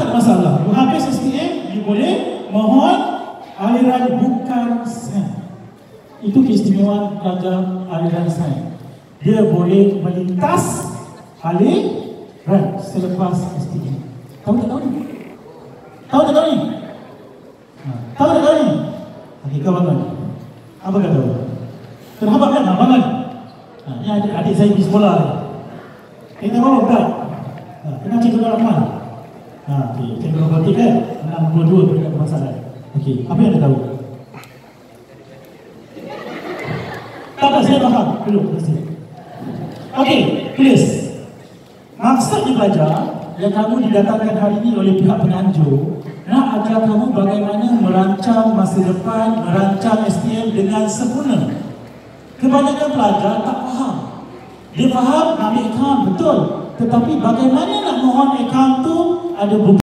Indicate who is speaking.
Speaker 1: tak masalah. Habis STM, you boleh mohon aliran bukan sains. Itu keistimewaan pelajar aliran sains. Dia boleh melintas aliran selepas STM. Tahu tak tahu ni? Tahu tak tahu ni? Tahu tak tahu ni? Okey, kau bangun. Apa kau tahu? Terhambat kan? Bangun. Ni adik saya pergi sekolah ni. Kita bawa tak? Kenapa cikgu nak ramal? Okey, cikgu robotik kan? 62 tu dekat masalah. Okey, apa yang anda tahu? Tak, saya faham. Belum, terima kasih. Okey, tulis. Maksud di belajar yang kamu didatangkan hari ini oleh pihak penganjur nak ajar kamu bagaimana merancang masa depan, merancang SPM dengan sempurna. Kebanyakan pelajar tak faham. Dia faham ambil akaun, betul. Tetapi bagaimana nak mohon akaun tu ada bukti.